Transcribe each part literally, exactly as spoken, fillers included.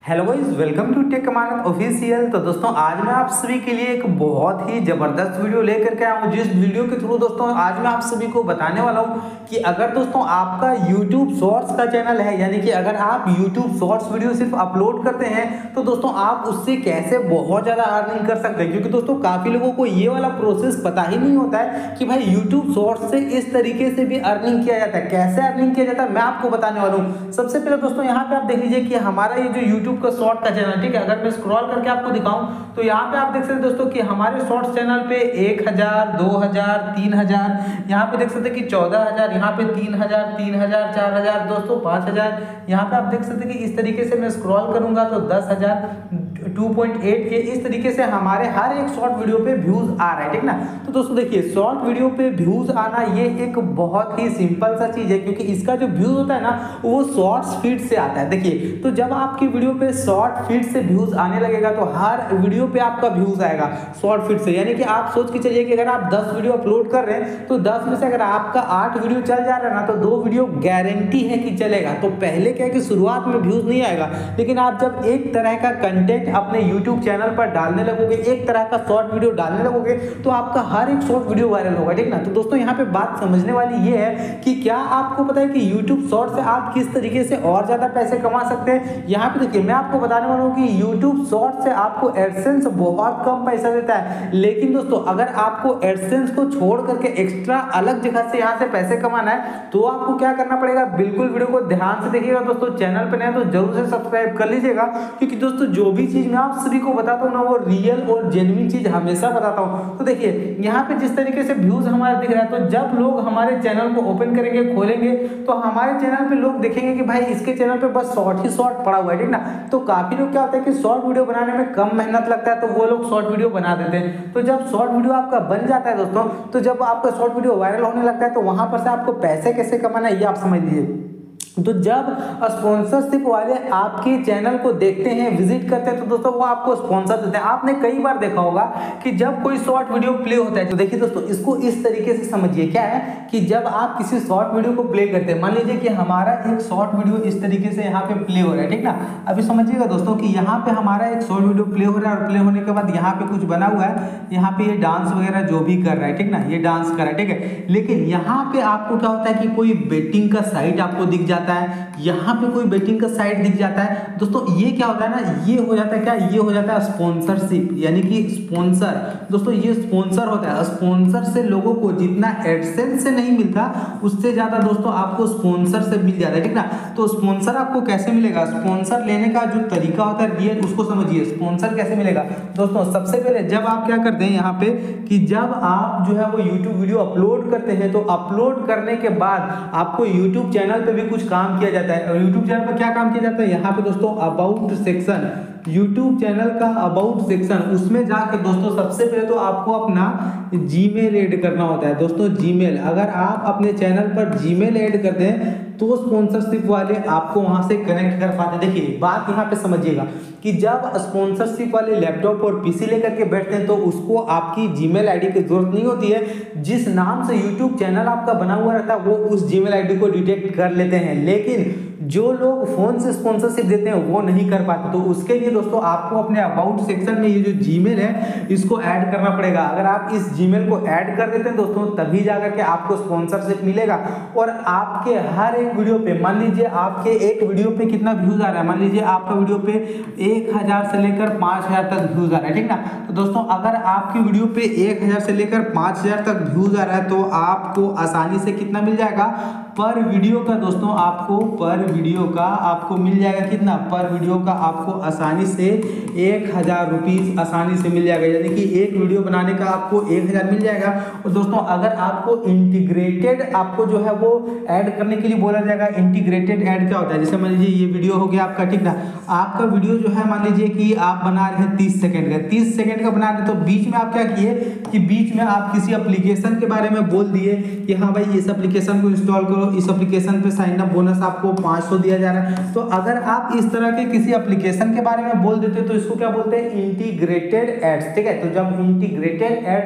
Hello guys, welcome to tech Amanat official. तो दोस्तों आज मैं आप सभी के लिए एक बहुत ही जबरदस्त वीडियो लेकर के आया हूँ, जिस वीडियो के थ्रू दोस्तों आज मैं आप सभी को बताने वाला हूँ कि अगर दोस्तों आपका YouTube शॉर्ट्स का चैनल है, यानी कि अगर आप YouTube शॉर्ट्स वीडियो सिर्फ अपलोड करते हैं तो दोस्तों आप उससे कैसे बहुत ज़्यादा अर्निंग कर सकते हैं। क्योंकि दोस्तों काफ़ी लोगों को ये वाला प्रोसेस पता ही नहीं होता है कि भाई यूट्यूब शॉर्ट्स से इस तरीके से भी अर्निंग किया जाता है। कैसे अर्निंग किया जाता है मैं आपको बताने वाला हूँ। सबसे पहले दोस्तों यहाँ पे आप देख लीजिए कि हमारा ये जो यूट्यूब का शॉर्ट का चैनल, ठीक है, अगर मैं स्क्रॉल करके आपको दिखाऊं तो यहाँ पे आप देख सकते हैं दोस्तों कि हमारे शॉर्ट्स चैनल पे एक हजार, दो हजार, तीन हजार, यहाँ पे देख सकते हैं कि चौदह हजार, यहाँ पे तीन हजार, तीन हजार, चार हजार, दोस्तों पाँच हजार, यहाँ पे आप देख सकते हैं कि इस तरीके से मैं स्क्रॉल करूंगा तो दस हजार, टू पॉइंट एट के, इस तरीके से हमारे हर एक शॉर्ट वीडियो पे व्यूज आ रहा है, ठीक ना। तो दोस्तों देखिए, शॉर्ट वीडियो पे व्यूज आना ये एक बहुत ही सिंपल सा चीज है, क्योंकि इसका जो व्यूज होता है ना वो शॉर्ट्स फीड से आता है। देखिए, तो जब आपकी वीडियो पे शॉर्ट फीड से व्यूज आने लगेगा तो हर वीडियो पे आपका व्यूज आएगा शॉर्ट फीड से। यानी कि आप सोच के चलिए कि अगर आप दस वीडियो अपलोड कर रहे हैं तो दस में से अगर आपका आठ वीडियो चल जा रहा है ना तो दो वीडियो गारंटी है कि चलेगा। तो पहले क्या है कि शुरुआत में व्यूज नहीं आएगा, लेकिन आप जब एक तरह का कंटेंट अपने YouTube चैनल पर डालने लगोगे, एक तरह का शॉर्ट वीडियो डालने लगोगे, तो आपका हर एक शॉर्ट वीडियो वायरल होगा, ठीक ना। तो दोस्तों यहाँ पे बात समझने वाली ये है कि क्या आपको पता है कि YouTube शॉर्ट से आप किस तरीके से और ज्यादा पैसे कमा सकते हैं। यहाँ पे देखिए, मैं आपको बताने वाला हूँ कि YouTube शॉर्ट से आपको एडसेंस बहुत कम पैसा देता है, लेकिन दोस्तों अगर आपको एडसेंस को छोड़ करके एक्स्ट्रा अलग जगह से यहाँ से पैसे कमाना है तो आपको क्या करना पड़ेगा। बिल्कुल वीडियो को ध्यान से देखिएगा दोस्तों, चैनल पर नए तो जरूर से सब्सक्राइब कर लीजिएगा, क्योंकि दोस्तों जो भी चीज मैं आप सभी को बताता हूँ ना वो रियल और जेन्युइन चीज हमेशा बताता हूँ। तो देखिए यहाँ पे जिस तरीके से व्यूज हमारे दिख रहा है, तो जब लोग हमारे चैनल को ओपन करेंगे, खोलेंगे, तो हमारे चैनल पे लोग देखेंगे कि भाई इसके चैनल पे बस शॉर्ट ही शॉर्ट पड़ा हुआ है, ठीक ना। तो काफी लोग क्या होता है कि शॉर्ट वीडियो बनाने में कम मेहनत लगता है तो वो लोग शॉर्ट वीडियो बना देते हैं। तो जब शॉर्ट वीडियो आपका बन जाता है दोस्तों, तो जब आपका शॉर्ट वीडियो वायरल होने लगता है तो वहां पर से आपको पैसे कैसे कमाना है ये आप समझ लीजिए। तो जब स्पॉन्सरशिप वाले आपके चैनल को देखते हैं, विजिट करते हैं, तो दोस्तों वो आपको स्पॉन्सर देते हैं। आपने कई बार देखा होगा कि जब कोई शॉर्ट वीडियो प्ले होता है, तो देखिए दोस्तों इसको इस तरीके से समझिए, क्या है कि जब आप किसी शॉर्ट वीडियो को प्ले करते हैं, मान लीजिए कि हमारा एक शॉर्ट वीडियो इस तरीके से यहाँ पे प्ले हो रहा है, ठीक ना। अभी समझिएगा दोस्तों कि यहाँ पे हमारा एक शॉर्ट वीडियो प्ले हो रहा है और प्ले होने के बाद यहाँ पे कुछ बना हुआ है, यहाँ पे ये डांस वगैरह जो भी कर रहा है, ठीक ना, ये डांस कर रहा है, ठीक है। लेकिन यहाँ पे आपको क्या होता है कि कोई बेटिंग का साइट आपको दिख जाता है, यहाँ पे कोई बेटिंग का साइट दिख जाता है। दोस्तों ये क्या होता है ना, ये हो जाता है क्या, ये हो जाता है स्पॉन्सरशिप, यानी कि स्पॉन्सर। दोस्तों ये स्पॉन्सर होता है। स्पॉन्सर से लोगों को जितना एडसेंस से नहीं मिलता उससे ज्यादा दोस्तों आपको स्पॉन्सर से मिल जाता है, ठीक ना। तो स्पॉन्सर आपको कैसे मिलेगा, स्पॉन्सर लेने का जो तरीका होता है रियल, उसको समझिए। स्पॉन्सर कैसे मिलेगा दोस्तों, सबसे पहले जब आप क्या करते हैं यहाँ पे कि जब आप जो है वो यूट्यूब वीडियो अपलोड करते हैं, तो अपलोड करने के बाद आपको यूट्यूब चैनल पे भी कुछ काम किया जाता है। यूट्यूब चैनल पर क्या काम किया जाता है, यहाँ पे दोस्तों अबाउट सेक्शन, यूट्यूब चैनल का अबाउट सेक्शन, उसमें जाके दोस्तों सबसे पहले तो आपको अपना जीमेल ऐड करना होता है। दोस्तों जीमेल, अगर आप अपने चैनल पर जीमेल ऐड करते हैं तो स्पॉन्सरशिप वाले आपको वहां से कनेक्ट कर पाते हैं। देखिए बात यहाँ पे समझिएगा कि जब स्पॉन्सरशिप वाले लैपटॉप और पीसी लेकर के बैठते हैं तो उसको आपकी जीमेल आईडी की जरूरत नहीं होती है। जिस नाम से यूट्यूब चैनल आपका बना हुआ रहता है वो उस जीमेल आईडी को डिटेक्ट कर लेते हैं, लेकिन जो लोग फोन से स्पॉन्सरशिप देते हैं वो नहीं कर पाते। तो उसके लिए दोस्तों आपको अपने अबाउट सेक्शन में ये जो जीमेल है इसको ऐड करना पड़ेगा। अगर आप इस जीमेल को ऐड कर देते हैं दोस्तों तभी जाकर के आपको स्पॉन्सरशिप मिलेगा। और आपके हर एक वीडियो पे, मान लीजिए आपके एक वीडियो पे कितना व्यूज आ रहा है, मान लीजिए आपका वीडियो पे एक हजार से लेकर पांच हजार तक व्यूज आ रहा है, ठीक ना। तो दोस्तों अगर आपकी वीडियो पे एक हजार से लेकर पांच हजार तक व्यूज आ रहा है तो आपको आसानी से कितना मिल जाएगा पर वीडियो का, दोस्तों आपको पर वीडियो का आपको मिल जाएगा कितना, पर वीडियो का आपको आसानी से एक हजार रुपीज आसानी से मिल जाएगा। यानी कि एक वीडियो बनाने का आपको एक हजार मिल जाएगा। और दोस्तों अगर आपको इंटीग्रेटेड आपको जो है वो ऐड करने के लिए बोला जाएगा, इंटीग्रेटेड ऐड क्या होता है, जैसे मान लीजिए ये वीडियो हो गया आपका, ठीक ना। आपका वीडियो जो है मान लीजिए कि आप बना रहे हैं तीस सेकंड का, तीस सेकंड का बना रहे हैं, तो बीच में आप क्या किए कि बीच में आप किसी एप्लीकेशन के बारे में बोल दिए कि हाँ भाई इस एप्लीकेशन को इंस्टॉल करो, इस एप्लीकेशन पे साइन अप बोनस आपको पाँच सौ दिया जा रहा है। तो अगर आप इस तरह के किसी एप्लीकेशन के बारे में बोल देते तो इसको क्या बोलते हैं, इंटीग्रेटेड एड्स, ठीक है। तो जब इंटीग्रेटेड एड्स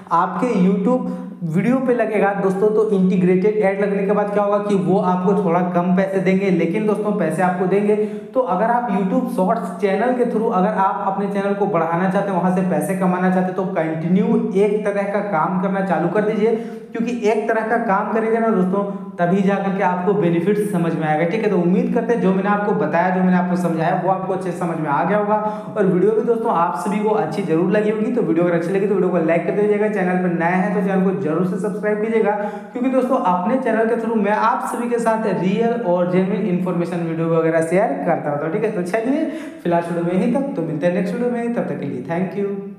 आपके यूट्यूब वीडियो पे लगेगा दोस्तों, तो इंटीग्रेटेड ऐड लगने के बाद क्या होगा कि वो आपको थोड़ा कम पैसे देंगे, लेकिन दोस्तों पैसे आपको देंगे। तो अगर आप यूट्यूब शॉर्ट्स चैनल के थ्रू अगर आप अपने चैनल को बढ़ाना चाहते हैं, वहां से पैसे कमाना चाहते हैं, तो कंटिन्यू एक तरह का काम करना चालू कर दीजिए, क्योंकि एक तरह का काम करेंगे ना दोस्तों, तभी जाकर के आपको बेनिफिट समझ में आएगा। ठीक है, तो उम्मीद करते हैं जो मैंने आपको बताया, जो मैंने आपको समझाया, वो आपको अच्छे समझ में आ गया होगा। और वीडियो भी दोस्तों आप सभी को अच्छी जरूर लगी होगी। तो वीडियो अगर अच्छी लगी तो वीडियो को लाइक कर दीजिएगा, चैनल पर नया है तो चैनल को जरूर से सब्सक्राइब कीजिएगा, क्योंकि दोस्तों अपने चैनल के थ्रू मैं आप सभी के साथ रियल और जेन्युइन इन्फॉर्मेशन वीडियो वगैरह शेयर करता रहता हूँ। ठीक है, तो चलिए फिलहाल वीडियो में यहीं तक, तो मिलते हैं नेक्स्ट वीडियो में, तब तक के लिए थैंक यू।